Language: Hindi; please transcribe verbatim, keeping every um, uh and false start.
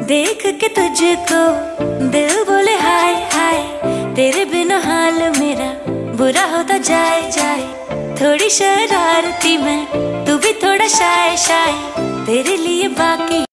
देख के तुझको दिल बोले हाय हाय, तेरे बिना हाल मेरा बुरा होता जाए जाए। थोड़ी शरारती मैं, तू भी थोड़ा शाय शाय, तेरे लिए बाकी